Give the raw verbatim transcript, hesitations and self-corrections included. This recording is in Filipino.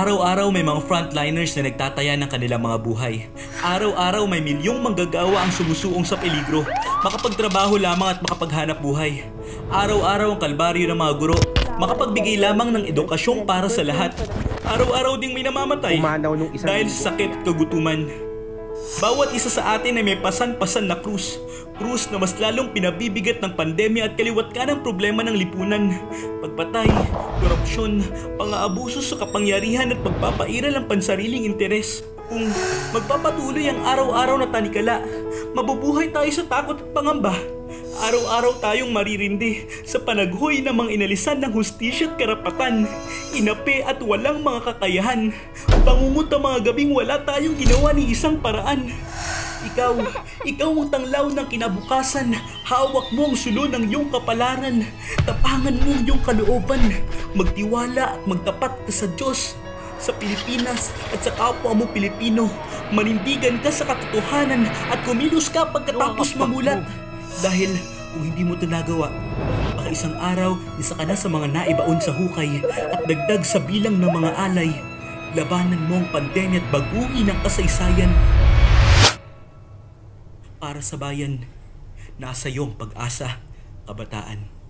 Araw-araw may mga frontliners na nagtataya ng kanilang mga buhay. Araw-araw may milyong manggagawa ang sumusuong sa peligro, makapagtrabaho lamang at makapaghanap buhay. Araw-araw ang kalbaryo ng mga guro, makapagbigay lamang ng edukasyong para sa lahat. Araw-araw ding may namamatay dahil sa sakit at kagutuman. Bawat isa sa atin ay may pasan-pasan na krus. Krus na mas lalong pinabibigat ng pandemya at kaliwat ka ng problema ng lipunan. Pagpatay, korupsyon, pang-aabuso sa kapangyarihan at pagpapairal ng pansariling interes. Kung magpapatuloy ang araw-araw na tanikala, mabubuhay tayo sa takot at pangamba. Araw-araw tayong maririndi sa panaghoy ng mga inalisan ng hustisya at karapatan, inapi at walang mga kakayahan. Bangungot ang mga gabing wala tayong ginawa ni isang paraan. Ikaw, ikaw ang tanglaw ng kinabukasan. Hawak mo ang sulo ng iyong kapalaran. Tapangan mo ang iyong kalooban. Magtiwala at magtapat ka sa Diyos. Sa Pilipinas at sa kapwa mo Pilipino, manindigan ka sa katotohanan at kumilos ka pagkatapos mamulat. Dahil kung hindi mo ito nagawa, baka isang araw isa ka na sa mga naibaon sa hukay at dagdag sa bilang ng mga alay. Labanan mo ang pandemya at baguhin ang kasaysayan. Para sa bayan, nasa iyong pag-asa, kabataan.